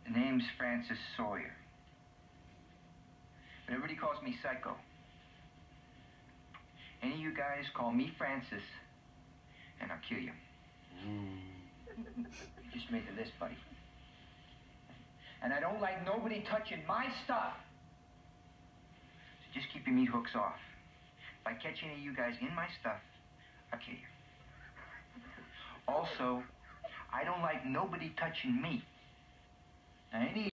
The name's Francis Sawyer. But everybody calls me Psycho. Any of you guys call me Francis, and I'll kill you. You just made the list, buddy. And I don't like nobody touching my stuff. So just keep your meat hooks off. If I catch any of you guys in my stuff, I'll kill you. Also, I don't like nobody touching me. Now, any